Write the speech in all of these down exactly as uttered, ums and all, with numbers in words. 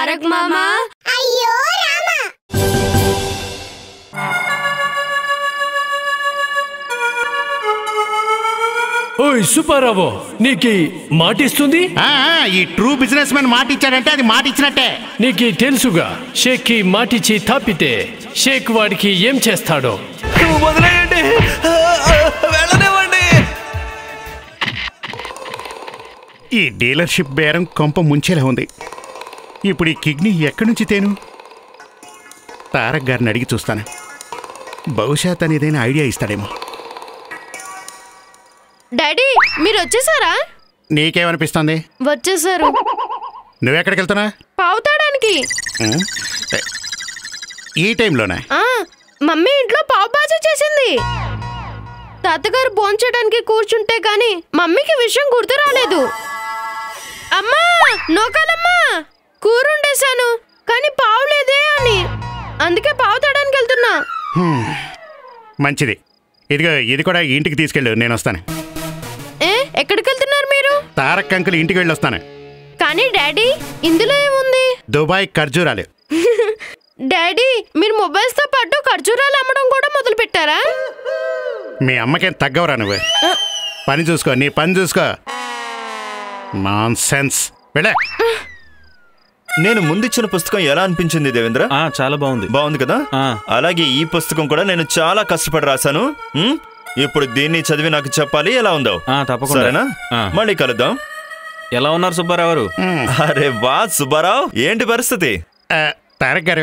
తారక్ మామా అయ్యో రామా ఓయ్ సుబ్బారావు నీకి మాటిస్తుంది ఈ ట్రూ బిజినెస్ మ్యాన్ మాట ఇచ్చాడంటే అది మాట ఇచ్చినట్టే. నీకి తెలుసుగా షేక్ కి మాటిచ్చి తప్పితే షేక్ వాడికి ఏం చేస్తాడో. వదిలేయండి, వెళ్ళనివ్వండి. ఈ డీలర్షిప్ బేరం కొంప ముంచేలా ఉంది. ఇప్పుడు ఈ కిడ్నీ ఎక్కడి నుంచి తేను? తారక్ గారిని అడిగి చూస్తాను. బహుశా తను ఏదైనా ఐడియా ఇస్తాడేమో. డాడీ మీరు వచ్చేసారా? నీకేమనిపిస్తుంది? వచ్చేసారు. నువ్వెక్కడికి వెళ్తున్నా? పావుతాడానికి. ఈ టైంలోనే? మమ్మీ ఇంట్లో పావు బాజీ చేసింది. తాతగారు భోంచేయడానికి కూర్చుంటే గాని మమ్మీకి విషయం గుర్తు రాలేదు. అమ్మా నోకాలమ్మా కూరుండేశాను కానీ పావు లేదే అని, అందుకే పావు తాడానికి వెళ్తున్నా. మంచిది. ఇదిగో ఇది కూడా ఇంటికి తీసుకెళ్ళు, నేను వస్తాను. ఏ ఎక్కడికి వెళ్తున్నారు మీరు? తారక్ అంకుల్ ఇంటికి వెళ్ళి వస్తాను. కానీ డాడీ ఇందులో ఏముంది? దుబాయ్ ఖర్జూరాలు. డాడీ మీరు మొబైల్స్ తో పాటు ఖర్జూరాలు అమ్మడం కూడా మొదలు పెట్టారా? మీ అమ్మకేం తగ్గవరా నువ్వు? పని చూసుకో, నీ పని చూసుకో. Nonsense. వెళ్ళే. నేను ముందిచ్చిన పుస్తకం ఎలా అనిపించింది దేవేంద్ర? చాలా బాగుంది. బాగుంది కదా? అలాగే ఈ పుస్తకం కూడా నేను చాలా కష్టపడి రాశాను. ఇప్పుడు దీన్ని చదివి నాకు చెప్పాలి ఎలా ఉందో. తప్పకుండా. సరేనా? మళ్ళీ కలుద్దాం. ఎలా ఉన్నారు సుబ్బారావు గారు? అరే వా సుబ్బారావు, ఏంటి పరిస్థితి? తారక్ గారు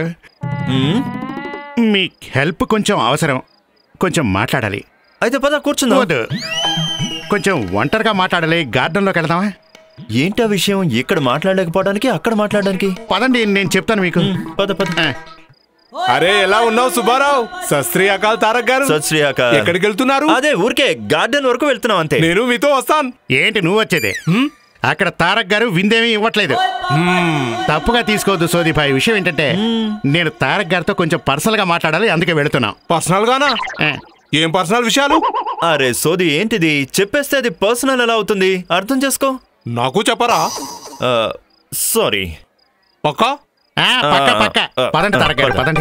మీ హెల్ప్ కొంచెం అవసరం. కొంచెం మాట్లాడాలి. అయితే పద కూర్చుందాం. వద్దు, కొంచెం ఒంటరిగా మాట్లాడాలి. గార్డెన్లోకి వెళ్దామా? ఏంటి ఆ విషయం? ఇక్కడ మాట్లాడలేకపోవడానికి అక్కడ మాట్లాడడానికి? పదండి, నేను చెప్తాను మీకు. పద పద. అరే ఎలా ఉన్నావు సుబ్బారావు? సత్ శ్రీ అకాల్ తారక్ గారు. సత్ శ్రీ అకాల్. ఎక్కడికి వెళ్తున్నారు? అదే ఊరికే గార్డెన్ వరకు వెళ్తున్నాం అంతే. నేను మీతో వస్తాను. ఏంటి నువ్వు వచ్చేది? అక్కడ తారక్ గారు విందేమీ ఇవ్వట్లేదు. తప్పుగా తీసుకోవద్దు సోదీభాయ్. విషయం ఏంటంటే నేను తారక్ గారితో కొంచెం పర్సనల్ గా మాట్లాడాలి, అందుకే వెళుతున్నాం. పర్సనల్ గానా? ఏం పర్సనల్ విషయాలు? అరే సోది ఏంటిది? చెప్పేస్తే అది పర్సనల్ ఎలా అవుతుంది? అర్థం చేసుకో. నాకు చెప్పరా? సారీ. పక్కా? పక్క పక్క. పదండి తారక్ గారు, పదండి.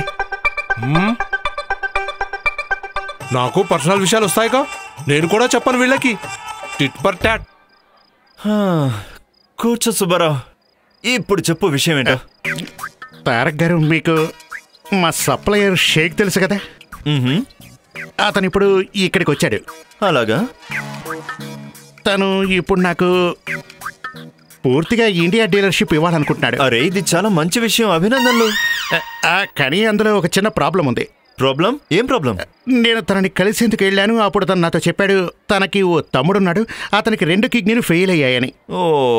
నాకు పర్సనల్ విషయాలు వస్తాయిగా, నేను కూడా చెప్పను వీళ్ళకి. Tit for tat. కూర్చో సుబ్బారావు, ఇప్పుడు చెప్పు విషయం ఏంటో. తారక్ గారు మీకు మా సప్లయర్ షేక్ తెలుసు కదా? అతను ఇప్పుడు ఇక్కడికి వచ్చాడు. అలాగా? తను ఇప్పుడు నాకు పూర్తిగా ఇండియా డీలర్షిప్ ఇవ్వాలనుకుంటున్నాడు. అరే ఇది చాలా మంచి విషయం, అభినందనలు. కానీ అందులో ఒక చిన్న ప్రాబ్లం ఉంది. ప్రాబ్లం? ఏం ప్రాబ్లం? నేను తనని కలిసేందుకు వెళ్ళాను. అప్పుడు తను నాతో చెప్పాడు తనకి ఓ తమ్ముడున్నాడు, అతనికి రెండు కిడ్నీలు ఫెయిల్ అయ్యాయని. ఓ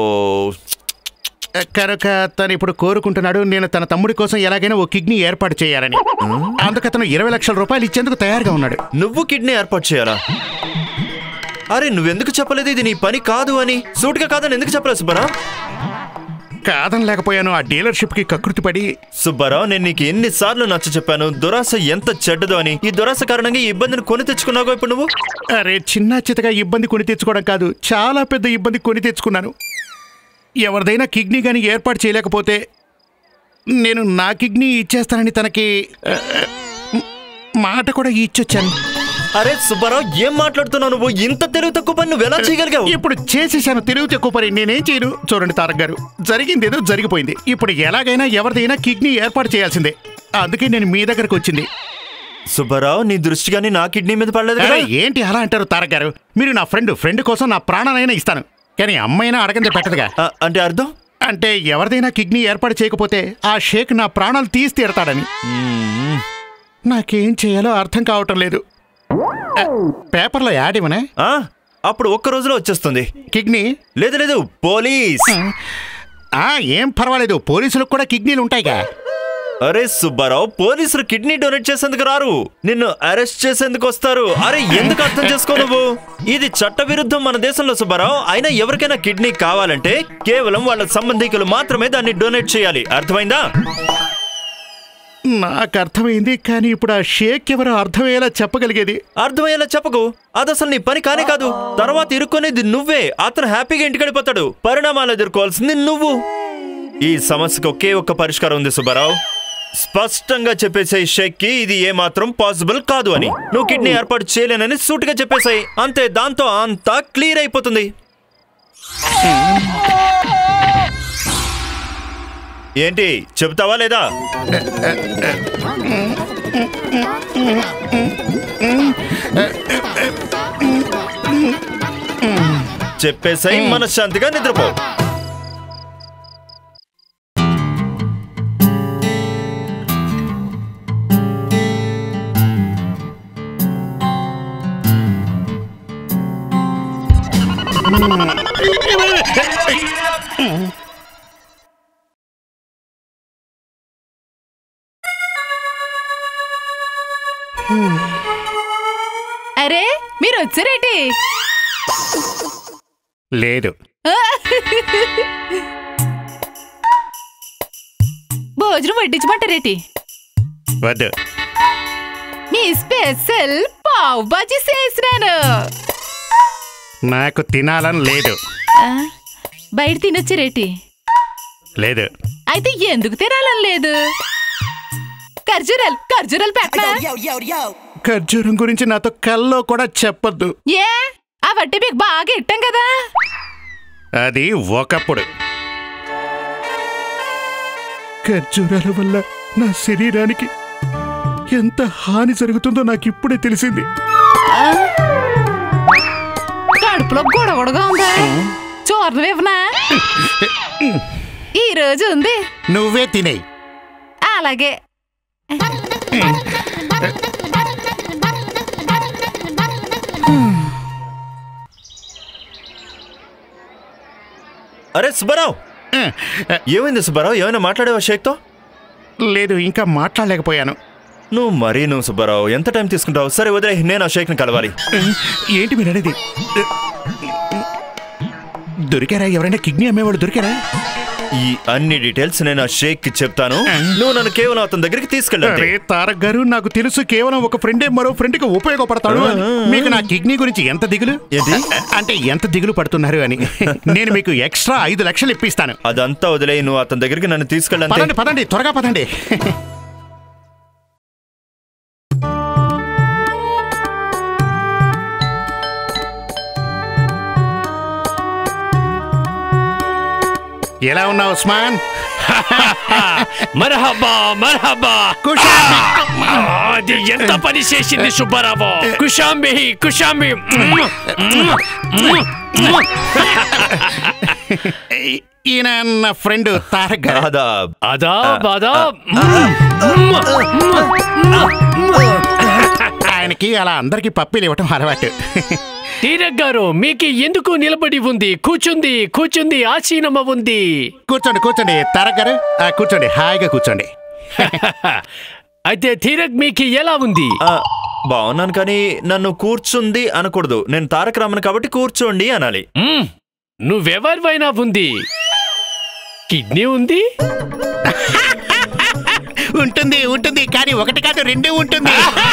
కనుక తను ఇప్పుడు కోరుకుంటున్నాడు నేను తన తమ్ముడి కోసం ఎలాగైనా ఓ కిడ్నీ ఏర్పాటు చేయాలని. అందుకు అతను ఇరవై లక్షల రూపాయలు ఇచ్చేందుకు తయారుగా ఉన్నాడు. నువ్వు కిడ్నీ ఏర్పాటు చేయాలా? అరే నువ్వెందుకు చెప్పలేదు ఇది నీ పని కాదు అని? సూటిగా కాదని ఎందుకు చెప్పలేదు సుబ్బారావు? కాదని లేకపోయాను, ఆ డీలర్షిప్ కి కకృతి పడి. సుబ్బారావు నేను నీకు ఎన్నిసార్లు నచ్చ చెప్పాను దురాశ ఎంత చెడ్డదో అని. ఈ దురాశ కారణంగా ఈ ఇబ్బందిని కొని తెచ్చుకున్నావు ఇప్పుడు నువ్వు. అరే చిన్న చితగా ఇబ్బంది కొని తెచ్చుకోవడం కాదు, చాలా పెద్ద ఇబ్బంది కొని తెచ్చుకున్నాను. ఎవరిదైనా కిడ్నీ కానీ ఏర్పాటు చేయలేకపోతే నేను నా కిడ్నీ ఇచ్చేస్తానని తనకి మాట కూడా ఇచ్చొచ్చాను. అరే సుబ్బారావు ఏం మాట్లాడుతున్నావు నువ్వు? ఇంత తెలివి తక్కువ పని నువ్వు ఎలా చేయగలిగావు? ఇప్పుడు చేసేసాను తెలివి తక్కువ పని, నేనేం చేయను. చూడండి తారక్ గారు, జరిగింది ఏదో జరిగిపోయింది. ఇప్పుడు ఎలాగైనా ఎవరిదైనా కిడ్నీ ఏర్పాటు చేయాల్సిందే. అందుకే నేను మీ దగ్గరకు వచ్చింది. సుబ్బారావు నీ దృష్టి కానీ నా కిడ్నీ మీద పడలేదు కదా? ఏంటి అలా అంటారు తారక్ గారు? మీరు నా ఫ్రెండ్, ఫ్రెండ్ కోసం నా ప్రాణాలైనా ఇస్తాను, కానీ అమ్మైనా అడగందే పెట్టదుగా. అంటే అర్థం? అంటే ఎవరిదైనా కిడ్నీ ఏర్పాటు చేయకపోతే ఆ షేక్ నా ప్రాణాలు తీసి తీరతాడని. నాకేం చేయాలో అర్థం కావటం లేదు. పేపర్లో యాడ్ ఇవ్వనే? అప్పుడు ఒక్క రోజులో వచ్చేస్తుంది కిడ్నీ. లేదు లేదు పోలీస్. ఏం పర్వాలేదు, పోలీసులకు కూడా కిడ్నీలు ఉంటాయిగా. అరే సుబ్బారావు పోలీసులు కిడ్నీ డొనేట్ చేసేందుకు రారు, నిన్ను అరెస్ట్ చేసేందుకు వస్తారు. అరే ఎందుకు అర్థం చేసుకో నువ్వు? ఇది చట్ట విరుద్ధం మన దేశంలో సుబ్బారావు. అయినా ఎవరికైనా కిడ్నీ కావాలంటే కేవలం వాళ్ళ సంబంధికులు మాత్రమే దాన్ని డొనేట్ చేయాలి. అర్థమైందా? నాకు అర్థమైంది, కానీ ఇప్పుడు ఆ షేక్ ఎవరో అర్థమయ్యేలా చెప్పగలిగేది. అర్థమయ్యేలా చెప్పకు, అది అసలు నీ పని కానే కాదు. తర్వాత ఇరుక్కునేది నువ్వే. అతను హ్యాపీగా ఇంటికి వెళ్ళిపోతాడు. పరిణామాలు ఎదుర్కోవాల్సింది నువ్వు. ఈ సమస్యకు ఒకే ఒక్క పరిష్కారం ఉంది సుబ్బారావు. స్పష్టంగా చెప్పేసే షేక్ కి ఇది ఏమాత్రం పాసిబుల్ కాదు అని. నువ్వు కిడ్నీ ఏర్పాటు చేయలేనని సూటిగా చెప్పేసాయి అంతే. దాంతో అంతా క్లియర్ అయిపోతుంది. ఏంటి చెప్తావా లేదా? చెప్పేసాయి, మనశ్శాంతిగా నిద్రపో. అరే మీరు వచ్చారేటి? లేదు. భోజనం వడ్డించమంటారేటి? వద్దు. మీ స్పెషల్ పావ్ బాజీ చేసినాను. నాకు తినాలని లేదు. బయట తినొచ్చారేటి? లేదు. అయితే ఎందుకు తినాలని లేదు? ఖర్జూరాలు ఖర్జూరాలు పెట్టనా? ఖర్జూరం గురించి నాతో కల్లో కూడా చెప్పొద్దు. ఏ ఆ వడ్డీ మీకు బాగా ఇట్టాం కదా. అది ఒకప్పుడు. ఖర్జూరాల వల్ల నా శరీరానికి ఎంత హాని జరుగుతుందో నాకు ఇప్పుడే తెలిసింది. కడుపులో గొడగొడగా ఉందా? చూర్ణం ఇవ్వనా? ఈ రోజు ఉంది. నువ్వే తినేయి. అలాగే. అరే సుబ్బారావు, ఏమైంది సుబ్బారావు? ఏమైనా మాట్లాడేవా షేక్తో? లేదు, ఇంకా మాట్లాడలేకపోయాను. నువ్వు మరీ నువ్వు సుబ్బారావు ఎంత టైం తీసుకుంటావు? సరే వదిలే, నేను ఆ షేక్ని కలవాలి. ఏంటి మీరు అనేది? దొరికారా? ఎవరైనా కిడ్నీ అమ్మేవాడు దొరికారా? ఈ అన్ని డీటెయిల్స్ నేను ఆ షేక్ కి చెప్తాను. నువ్వు నన్ను కేవలం అతని దగ్గరికి తీసుకెళ్ళాలి. తారక్ గారు, నాకు తెలుసు కేవలం ఒక ఫ్రెండే మరో ఫ్రెండ్ కి ఉపయోగపడతాడు. మీకు నా కిడ్నీ గురించి ఎంత దిగులు? అంటే ఎంత దిగులు పడుతున్నారు అని. నేను మీకు ఎక్స్ట్రా ఐదు లక్షలు ఇప్పిస్తాను. అదంతా వదిలే, నువ్వు అతని దగ్గరికి నన్ను తీసుకెళ్ళాలి. పదండి పదండి, త్వరగా పదండి. ఎలా ఉన్నావు ఉస్మాన్? మర్హబా మర్హబా. అది ఎంత పని చేసింది సుబ్బారావు. కుషాంబి కుషాంబి. ఈయన నా ఫ్రెండ్ తారక్ గారు. ఆదాబ్. ఆదాబ్ ఆదాబ్. ఆయనకి అలా అందరికి పప్పీలు ఇవ్వటం అలవాటు. తీరక్ గారు, మీకు ఎందుకు నిలబడి ఉంది? కూర్చుంది కూర్చుంది ఆసీనమ ఉంది. కూర్చోండి కూర్చోండి తారక్ గారు, కూర్చోండి, హాయిగా కూర్చోండి. అయితే తీరక్ మీకు ఎలా ఉంది? బాగున్నాను, కానీ నన్ను కూర్చుంది అనకూడదు. నేను తారక రామన్ కాబట్టి కూర్చోండి అనాలి. నువ్వెవరివైనా ఉంది. కిడ్నీ ఉంది. ఉంటుంది ఉంటుంది, కానీ ఒకటి కాదు రెండు ఉంటుంది.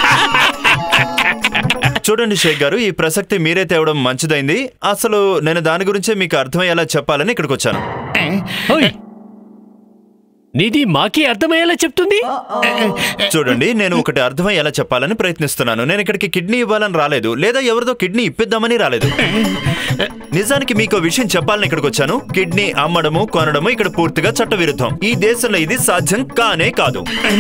చూడండి షేక్ గారు, ఈ ప్రసక్తి మీరే తేవడం మంచిదైంది. అసలు నేను దాని గురించే మీకు అర్థమయ్యేలా చెప్పాలని ఇక్కడికి వచ్చాను. నీది మాకి అర్థమయ్యేలా చెప్తుంది. చూడండి, నేను ఒకటి అర్థమయ్యేలా చెప్పాలని ప్రయత్నిస్తున్నాను. నేను ఇక్కడికి కిడ్నీ ఇవ్వాలని రాలేదు, లేదా ఎవరిదో కిడ్నీ ఇప్పిద్దామని రాలేదు. నిజానికి మీకు విషయం చెప్పాలని ఇక్కడికి వచ్చాను. కిడ్నీ అమ్మడము కొనడము ఇక్కడ పూర్తిగా చట్టవిరుద్ధం. ఈ దేశంలో ఇది సాధ్యం కానే కాదు.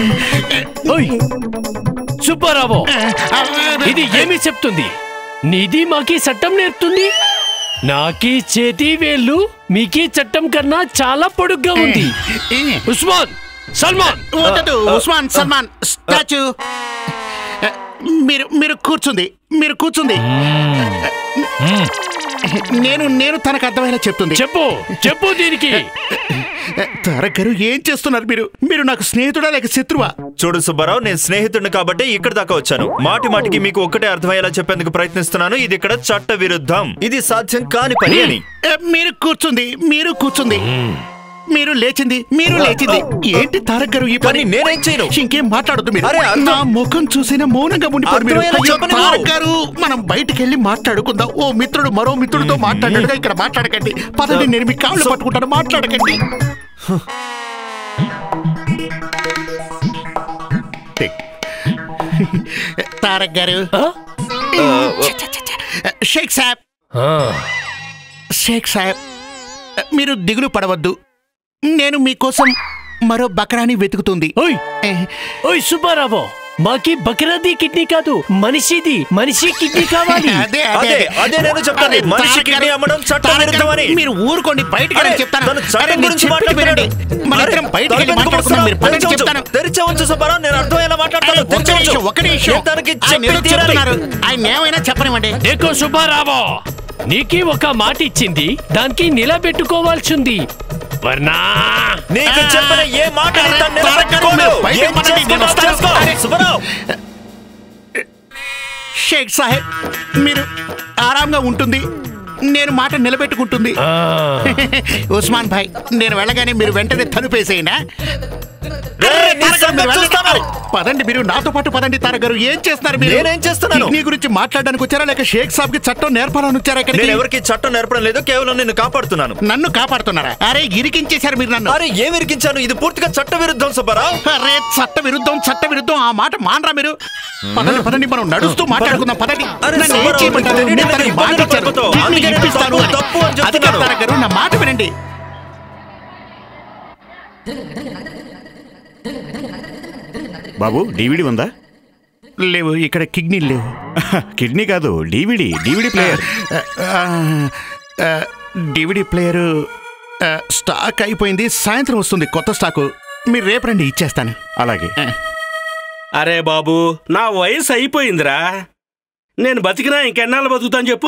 సుబ్బారావు, ఇది ఏమి చెప్తుంది? నీది మాకి చట్టం నేర్పుతుంది. నాకీ చేతి వేళ్ళు మీకీ చట్టం కన్నా చాలా పొడుగ్గా ఉంది. ఉస్మాన్, సల్మాన్. ఉస్మాన్ సల్మాన్ స్టాచ్యూ. మీరు మీరు కూర్చుంది మీరు కూర్చుంది నేను నేను తనకు అర్థమయ్యేలా చెప్తుంది. చెప్పు చెప్పు దీనికి. తారక్ గారు, ఏం చేస్తున్నారు మీరు? మీరు నాకు స్నేహితుడా లేక శత్రువా? చూడు సుబ్బారావు, నేను స్నేహితుడిని కాబట్టి ఇక్కడ దాకా వచ్చాను. మాటి మాటికి మీకు ఒక్కటే అర్థమయ్యేలా చెప్పేందుకు ప్రయత్నిస్తున్నాను. ఇది ఇక్కడ చట్ట విరుద్ధం, ఇది సాధ్యం కాని పని అని. మీరు కూర్చుంది మీరు కూర్చుంది మీరు లేచింది మీరు లేచింది. ఏంటి తారక్ గారు ఈ పని? నేనేం చేయను. ఇంకేం మాట్లాడద్దు మీరు. అరే, నా ముఖం చూసినా మౌనంగా ఉండిపోయి. తారక్ గారు, మనం బయటికి వెళ్ళి మాట్లాడుకుందాం. ఓ మిత్రుడు మరో మిత్రుడితో మాట్లాడినట్టుగా ఇక్కడ మాట్లాడకండి. పదండి, నేను మీ కాళ్ళు పట్టుకుంటాను, మాట్లాడకండి. తారక్ గారు, షేక్ సాబ్, షేక్ సాబ్, మీరు దిగులు పడవద్దు. నేను మీకోసం మరో బకరాని వెతుకుతుంది. ఓయ్ ఓయ్ సుబ్బారావు, మాకి బకరాది కిడ్నీ కాదు, మనిషిది మనిషి కిడ్నీ కావాలి. అదే అదే అదే నేను చెప్తాను. మనిషి కిడ్నీ అమ్మడం చట్టవిరుద్ధమని. మీరు ఊరుకోండి, బయటికి వెళ్ళి చెప్తాను. తను చట్టం గురించి మాట్లాడుతున్నాడు. మనిద్దరం బయటికి వెళ్ళి మాట్లాడుకుందాం. మీరు పదండి చెప్తాను. తెరిచవచ్చు సుబ్బారావు, నేను అర్థమయ్యేలా మాట్లాడతాను. ఒక నిమిషం, ఒక నిమిషం. తనకి ఆయన ఏదో చెప్తున్నారు. ఆయన ఏమైనా చెప్పనివ్వండి. దేకో సుబ్బారావు, నీకి ఒక మాట ఇచ్చింది, దానికి నిలబెట్టుకోవాల్సింది. వర్నా నీకు చెప్పిన ఏ మాట షేక్ సాహెబ్, మీరు ఆరాంగా ఉంటుంది, నేను మాట నిలబెట్టుకుంటుంది. ఉస్మాన్ భాయ్, నేను వెళ్ళగానే మీరు వెంటనే తలుపేసేయండి. పదండి, మీరు నాతో పాటు పదండి. తారక్ గారు, ఏం చేస్తున్నారు మీరు? నేనేం చేస్తున్నాను? నీ గురించి మాట్లాడడానికి వచ్చారా లేక షేక్ సాబ్ కి చట్టం నేర్పాలని వచ్చారా? నేను ఎవరికి చట్టం నేర్పడం లేదు, కేవలం నిన్ను కాపాడుతున్నాను. నన్ను కాపాడుతున్నారా? అరే ఇరికించేశారు మీరు నన్ను. అరే ఏం ఇరికించాను? ఇది పూర్తిగా చట్ట విరుద్ధం సుబ్బారావు. అరే చట్ట విరుద్ధం, చట్ట విరుద్ధం, ఆ మాట మానరా మీరు? పదండి పదండి, మనం నడుస్తూ మాట్లాడుకుందాం. పదండి. నా మాట వినండి. బాబు, డివిడి ఉందా? లేవు, ఇక్కడ కిడ్నీ లేవు. కిడ్నీ కాదు, DVD DVD player. DVD player stock అయిపోయింది. సాయంత్రం వస్తుంది కొత్త స్టాకు. మీరు రేపు రండి, ఇచ్చేస్తాను. అలాగే. అరే బాబు, నా వయసు అయిపోయిందిరా. నేను బతికినా ఇంకెన్నాళ్ళు బతుకుతాను చెప్పు?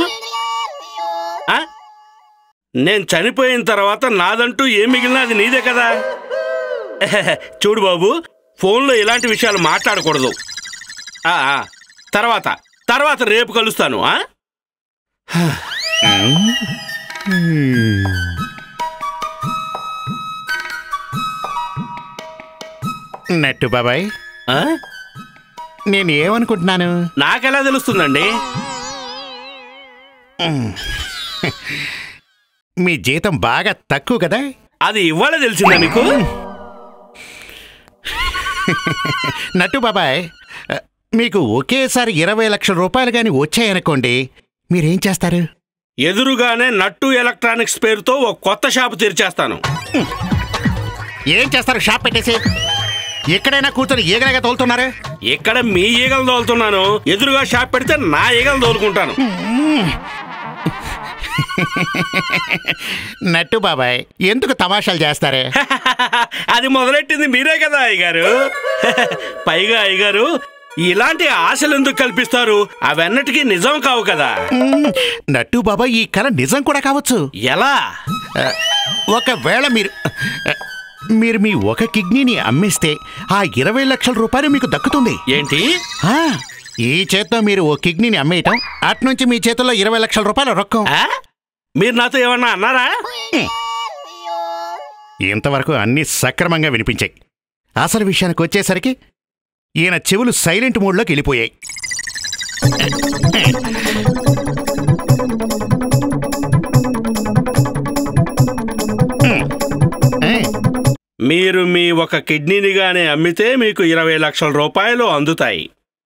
నేను చనిపోయిన తర్వాత నాదంటూ ఏం మిగిలినా అది నీదే కదా. చూడు బాబు, ఫోన్లో ఇలాంటి విషయాలు మాట్లాడకూడదు. తర్వాత తర్వాత రేపు కలుస్తాను. నట్టు బాబాయ్, నేను ఏమనుకుంటున్నాను నాకెలా తెలుస్తుందండి? మీ జీతం బాగా తక్కువ కదా. అది ఇవాళ తెలిసిందా మీకు? నట్టు బాబాయ్, మీకు ఒకేసారి ఇరవై లక్షల రూపాయలు కానీ వచ్చాయనుకోండి, మీరేం చేస్తారు? ఎదురుగానే నట్టు ఎలక్ట్రానిక్స్ పేరుతో ఒక కొత్త షాపు తెరిచేస్తాను. ఏం చేస్తారు షాప్ పెట్టేసి? ఎక్కడైనా కూర్చొని ఈగలుగా తోలుతున్నారు. ఇక్కడ మీ ఈగలు తోలుతున్నాను, ఎదురుగా షాప్ పెడితే నా ఈగలు తోలుకుంటాను. నట్టు బాబాయ్, ఎందుకు తమాషాలు చేస్తారే? అది మొదలెట్టింది మీరే కదా అయ్యగారు. పైగా అయ్యగారు, ఇలాంటి ఆశలు ఎందుకు కల్పిస్తారు? అవన్నటికీ నిజం కావు కదా. నట్టు బాబాయ్, ఈ కళ నిజం కూడా కావచ్చు. ఎలా? ఒకవేళ మీరు మీరు మీ ఒక కిడ్నీని అమ్మేస్తే ఆ ఇరవై లక్షల రూపాయలు మీకు దక్కుతుంది. ఏంటి? ఈ చేత్తో మీరు ఓ కిడ్నీని అమ్మేయటం, అట్నుంచి మీ చేతుల్లో ఇరవై లక్షల రూపాయల రొక్కం. మీరు నాతో ఏమన్నా అన్నారా? ఇంతవరకు అన్ని సక్రమంగా వినిపించాయి. అసలు విషయానికి వచ్చేసరికి ఈయన చెవులు సైలెంట్ మోడ్లోకి వెళ్ళిపోయాయి. మీరు మీ ఒక కిడ్నీని గానే అమ్మితే మీకు ఇరవై లక్షల రూపాయలు అందుతాయి.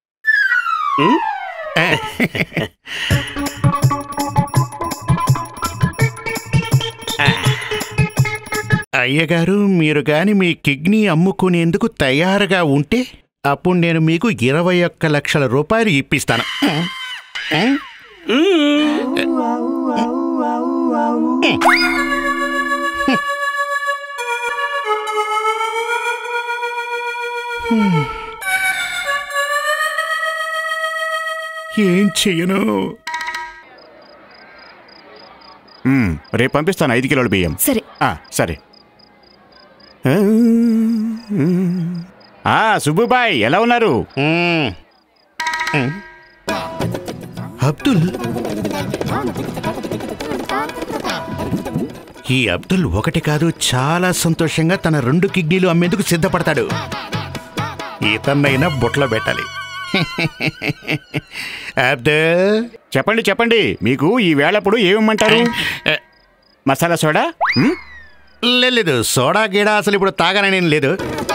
అయ్యగారు, మీరు గాని మీ కిడ్నీ అమ్ముకునేందుకు తయారుగా ఉంటే అప్పుడు నేను మీకు ఇరవై ఒక్క లక్షల రూపాయలు ఇప్పిస్తాను. ఏం చెయ్యను? రేపు పంపిస్తాను ఐదు కిలోల బియ్యం. సరే సరే. సుబ్బుబాయ్, ఎలా ఉన్నారు? అబ్దుల్, ఈ అబ్దుల్ ఒకటి కాదు, చాలా సంతోషంగా తన రెండు కిడ్నీలు అమ్మేందుకు సిద్ధపడతాడు. ఇతన్నైనా బొట్లో పెట్టాలి. అబ్దుల్, చెప్పండి చెప్పండి, మీకు ఈ వేళప్పుడు ఏమిమ్మంటారు? మసాలా సోడా? లేదు సోడా గీడా అసలు ఇప్పుడు తాగానని లేదు.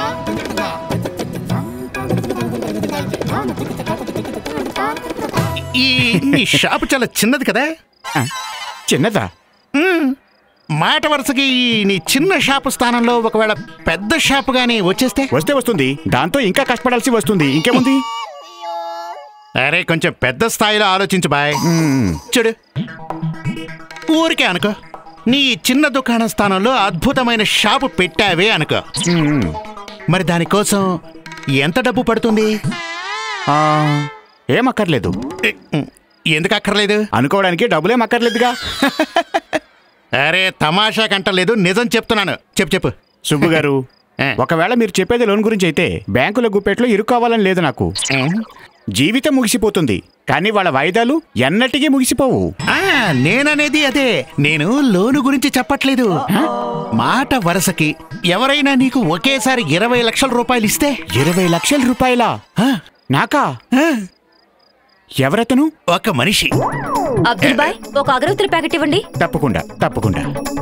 ఈ నీ షాపు చాలా చిన్నది కదా? చిన్నదా? మాట వరుసకి ఈ నీ చిన్న షాపు స్థానంలో ఒకవేళ పెద్ద షాపు గానీ వచ్చేస్తే? వస్తే వస్తుంది, దాంతో ఇంకా కష్టపడాల్సి వస్తుంది. ఇంకేముంది? అరే కొంచెం పెద్ద స్థాయిలో ఆలోచించు బాయ్. చూడు, ఊరికే అనుకో నీ చిన్న దుకాణం స్థానంలో అద్భుతమైన షాపు పెట్టావే అనుకో. మరి దానికోసం ఎంత డబ్బు పడుతుంది? ఏమక్కర్లేదు. ఎందుకు అక్కర్లేదు? అనుకోవడానికి డబ్బులేం అక్కర్లేదుగా. అరే తమాషా కంటలేదు, నిజం చెప్తున్నాను. చెప్పు చెప్పు సుబ్బు గారు, ఒకవేళ మీరు చెప్పేది లోన్ గురించి అయితే బ్యాంకుల గుప్పెట్లో ఇరుక్కోవాలని లేదు నాకు. జీవితం ముగిసిపోతుంది, కానీ వాళ్ళ వాయిదాలు ఎన్నటికీ ముగిసిపోవు. నేననేది అదే. నేను లోను గురించి చెప్పట్లేదు. మాట వరసకి ఎవరైనా నీకు ఒకేసారి ఇరవై లక్షల రూపాయలు ఇస్తే? ఇరవై లక్షల రూపాయలా? నాకా? ఎవరతను? ఒక మనిషి. అబ్దుల్ బాయ్, ఒక అగరవత్తుల ప్యాకెట్ ఇవ్వండి. తప్పకుండా తప్పకుండా.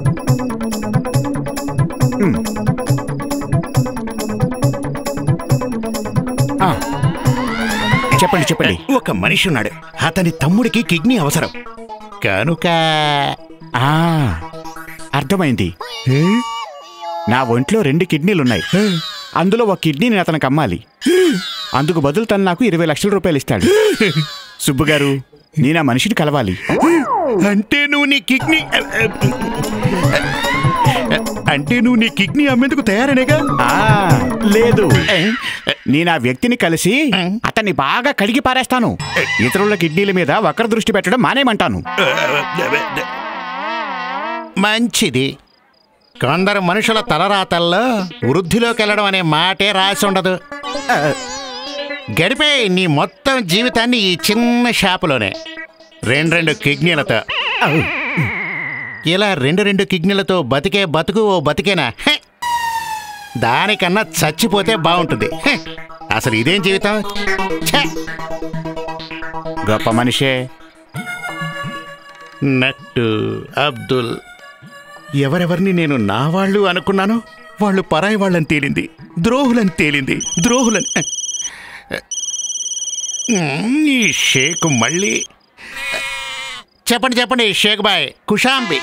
చెప్పండి చెప్పండి. ఒక మనిషి ఉన్నాడు, అతని తమ్ముడికి కిడ్నీ అవసరం కనుక. అర్థమైంది. నా ఒంట్లో రెండు కిడ్నీలున్నాయి, అందులో ఒక కిడ్నీని అతనికి అమ్మాలి. అందుకు బదులు తను నాకు ఇరవై లక్షల రూపాయలు ఇస్తాడు. సుబ్బు గారు, నేను ఆ మనిషిని కలవాలి. అంటే నువ్వు నీ కిడ్నీ అంటే నువ్వు నీ కిడ్నీ అమ్మేందుకు తయారనేగా? లేదు, నేను ఆ వ్యక్తిని కలిసి అతన్ని బాగా కడిగి పారేస్తాను. ఇతరుల కిడ్నీల మీద వక్ర దృష్టి పెట్టడం మానేమంటాను. మంచిది. కొందరు మనుషుల తలరాతల్లో వృద్ధిలోకి వెళ్ళడం అనే మాటే రాసి ఉండదు. గడిపే నీ మొత్తం జీవితాన్ని ఈ చిన్న షాపులోనే రెండు రెండు కిడ్నీలతో. ఇలా రెండు రెండు కిడ్నీలతో బతికే బతుకు ఓ బతికేనా? దానికన్నా చచ్చిపోతే బాగుంటుంది. అసలు ఇదేం జీవితం? గొప్ప మనిషే. నట్టు అబ్దుల్, ఎవరెవరిని నేను నా వాళ్ళు అనుకున్నాను, వాళ్ళు పరాయి వాళ్ళని తేలింది, ద్రోహులని తేలింది, ద్రోహులని. ఈ షేక్ మళ్ళీ చెప్పండి చెప్పండి షేక్ బాయ్. కుషాంబి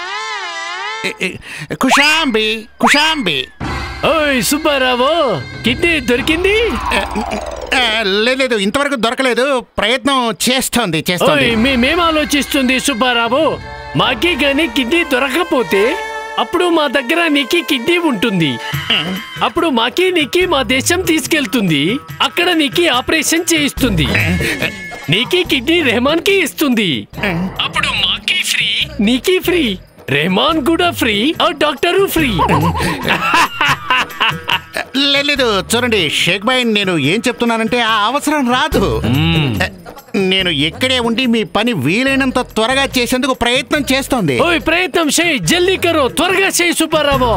కుషాంబి కుషాంబి. ఓయ్ సుబ్బారావు, కిడ్నీ దొరికింది? లేదు, ఇంతవరకు దొరకలేదు. ప్రయత్నం చేస్తోంది చేస్తోంది. మేమేం ఆలోచిస్తుంది సుబ్బారావు, మాకి గాని కిడ్నీ దొరకకపోతే అప్పుడు మా దగ్గర నీకి కిడ్నీ ఉంటుంది. అప్పుడు మాకి నీకి మా దేశం తీసుకెళ్తుంది. అక్కడ నీకి ఆపరేషన్ చేయిస్తుంది. నీకి కిడ్నీ రెహమాన్ కి ఇస్తుంది. అప్పుడు మాకి ఫ్రీ, నీకి ఫ్రీ, రెహమాన్ కూడా ఫ్రీ, డాక్టరు ఫ్రీ. లేదు చూడండి షేక్ బాయ్, నేను ఏం చెప్తున్నానంటే ఆ అవసరం రాదు. నేను ఇక్కడే ఉండి మీ పని వీలైనంత త్వరగా చేసేందుకు ప్రయత్నం చేస్తోంది. ఓయ్ ప్రయత్నం చేయి, జల్దీ కరో, త్వరగా చేయి సుబ్బారావు.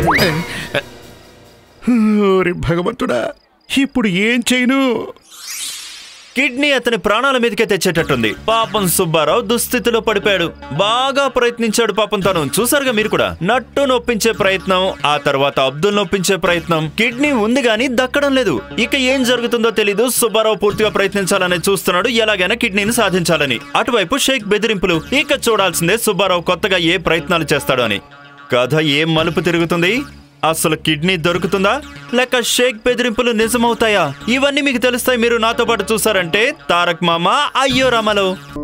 భగవంతుడా, ఇప్పుడు ఏం చేయను? కిడ్నీ అతని ప్రాణాల మీదకే తెచ్చేటట్టుంది. పాపం సుబ్బారావు దుస్థితిలో పడిపోయాడు. బాగా ప్రయత్నించాడు పాపం తను. చూసారుగా మీరు కూడా. నట్టు నొప్పించే ప్రయత్నం, ఆ తర్వాత అబ్దుల్ నొప్పించే ప్రయత్నం. కిడ్నీ ఉంది గానీ దక్కడం లేదు. ఇక ఏం జరుగుతుందో తెలీదు. సుబ్బారావు పూర్తిగా ప్రయత్నించాలని చూస్తున్నాడు, ఎలాగైనా కిడ్నీని సాధించాలని. అటువైపు షేక్ బెదిరింపులు. ఇక చూడాల్సిందే సుబ్బారావు కొత్తగా ఏ ప్రయత్నాలు చేస్తాడు అని. కథ ఏం మలుపు తిరుగుతుంది? అసలు కిడ్నీ దొరుకుతుందా, లేక షేక్ బెదిరింపులు నిజమవుతాయా? ఇవన్నీ మీకు తెలుస్తాయి మీరు నాతో పాటు చూసారంటే తారక్ మామ అయ్యో రామలో.